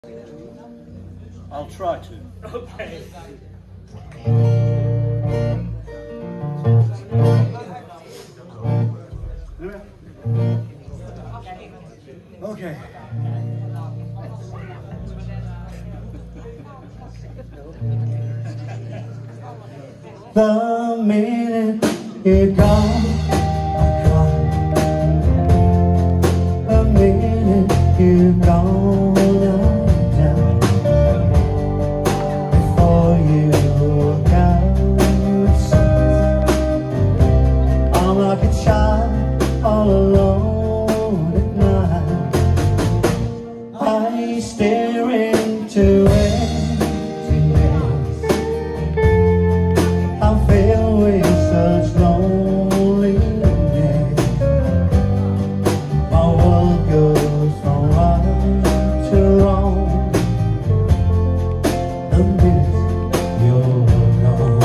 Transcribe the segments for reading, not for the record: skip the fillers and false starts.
I'll try to. Okay. Okay. The minute you're gone, I cry. The minute you're gone, I die. Before you look outside, I'm like a child all alone at night. I stare into emptiness. I'm filled with such loneliness. My world goes from right to wrong the minute you're gone.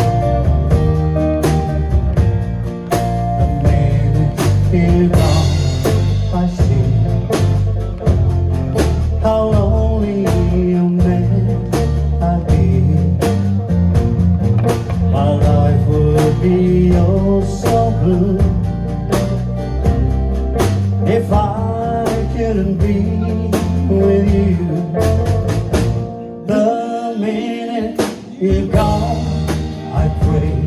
The minute you're gone, I see how lonely a man I'd be. My life would be oh so blue if I couldn't be with you. The minute you're gone, I pray.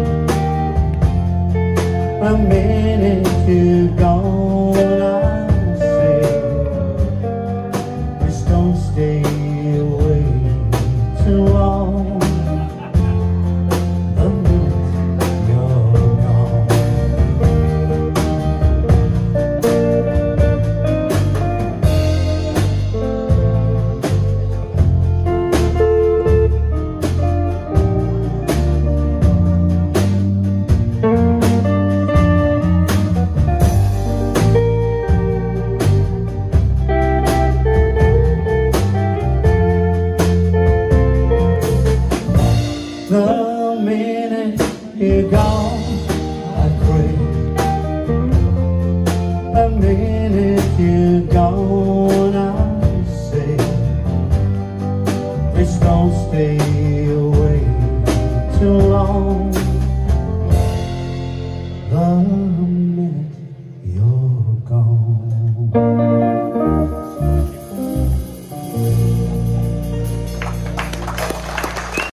The minute you're gone, I say, just don't stay away too long. The minute you're gone. The minute you're gone, I pray. The minute you're gone,